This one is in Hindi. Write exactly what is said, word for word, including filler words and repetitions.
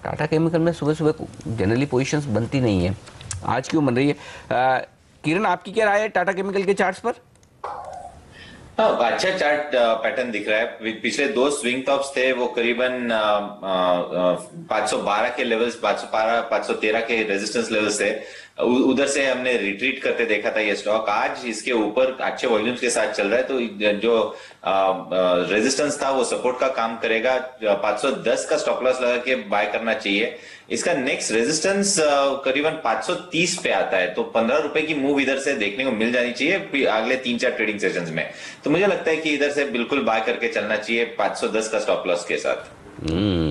टाटा केमिकल में सुबह सुबह जनरली पोजीशंस बनती नहीं है, आज क्यों बन रही है? आ, किरण, आपकी क्या राय है टाटा केमिकल के चार्ट्स पर? हाँ, अच्छा चार्ट पैटर्न दिख रहा है। पिछले दो स्विंग टॉप्स थे वो करीबन पाँच सौ बारह के लेवल्स, पाँच सौ बारह पाँच सौ तेरह के रेजिस्टेंस लेवल्स थे। उ- उधर से हमने रिट्रीट करते देखा था ये स्टॉक। आज इसके ऊपर अच्छे वॉल्यूम्स के साथ चल रहा है, तो जो रेजिस्टेंस था वो सपोर्ट का काम करेगा। पाँच सौ दस का स्टॉप लॉस लगा के बाय करना चाहिए। इसका नेक्स्ट रेजिस्टेंस करीबन पाँच सौ तीस पे आता है, तो पंद्रह रुपए की मूव इधर से देखने को मिल जानी चाहिए अगले तीन चार ट्रेडिंग सेशंस में। तो मुझे लगता है कि इधर से बिल्कुल बाय करके चलना चाहिए पाँच सौ दस का स्टॉप लॉस के साथ। हम्म